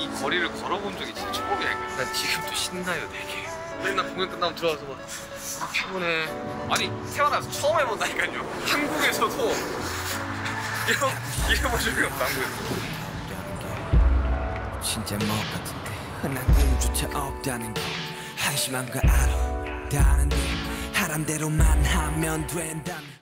이 거리를 걸어본 적이 진짜 처음이야. 난 지금도 신나요 되게. 맨날 공연 끝나면 들어와서 막 피곤해. 아니 태어나서 처음 해본다니까요. 한국에서도 이래본 적이 없다. 한국에서. 진짜 뭐 같은데 흔한 꿈조차 없다는 거 한심한 거 알아. 다른데 하란 대로만 하면 된다는